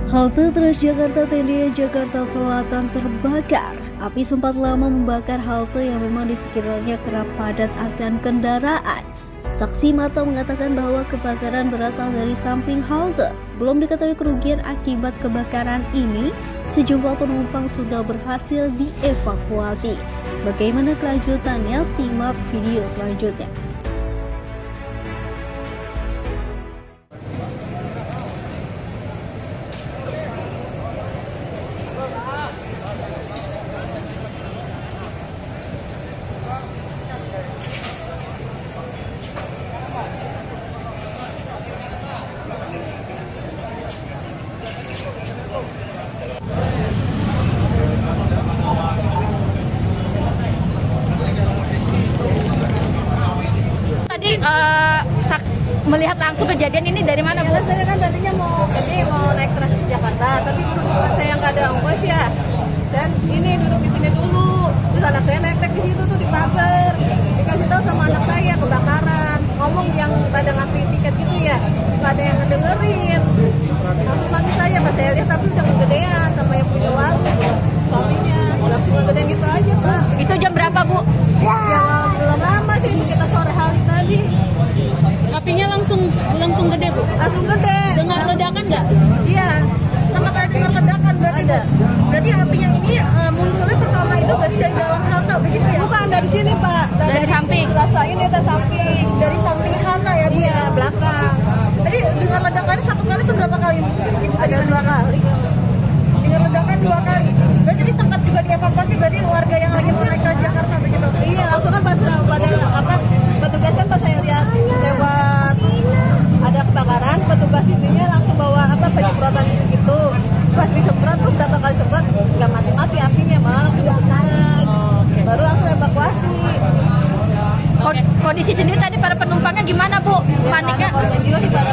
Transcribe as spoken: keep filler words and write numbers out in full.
Halte Transjakarta Tendian Jakarta Selatan terbakar. Api sempat lama membakar halte yang memang di sekitarnya kerap padat akan kendaraan. Saksi mata mengatakan bahwa kebakaran berasal dari samping halte. Belum diketahui kerugian akibat kebakaran ini. Sejumlah penumpang sudah berhasil dievakuasi. Bagaimana kelanjutannya? Simak video selanjutnya. Uh, melihat langsung kejadian ini dari mana, Bu? Ya, saya kan tadinya mau ini mau naik Transjakarta, tapi berhubungan saya nggak ada ongkos ya. Dan ini duduk di sini dulu, terus anak saya naik di situ tuh di pagar. Dikasih tahu sama anak saya kebakaran, ngomong yang pada ngasih tiket gitu ya, nggak ada yang ngedengerin. Langsung panggil saya, pas saya lihat tapi udah kegedean sama yang punya warung, suaminya, langsung kegedean gitu aja, Pak. Itu jam berapa, Bu? Ya belum lama sih, kita sore hari tadi. Apinya langsung langsung gede, Bu? Langsung gede. Dengar ledakan nggak? Iya, sama kayak dengar ledakan berarti ada. Berarti apinya ini uh, munculnya pertama itu berarti dari dalam halte begitu ya? Bukan dari sini, Pak. Dari, dari samping. Rasain ya dari samping. Dari samping halte ya, Bu? Iya, belakang. Tadi dengar ledakannya satu kali itu berapa kali? Ada dua kali. Dengar ledakan dua kali. Berarti sempat juga dievakuasi berarti warga yang lagi mau naik ke Jakarta begitu? Iya, langsung kan pas pada apa? Petugas kan pas saya lihat lewat ada kebakaran, petugas ininya langsung bawa apa penyemprotan gitu. Pas disemprot tuh berapa kali semprot nggak mati-mati apinya, malah langsung kebakaran. Oh, okay. Baru langsung evakuasi. Kondisi sendiri tadi para penumpangnya gimana, Bu? Ya, paniknya? korban jiwa di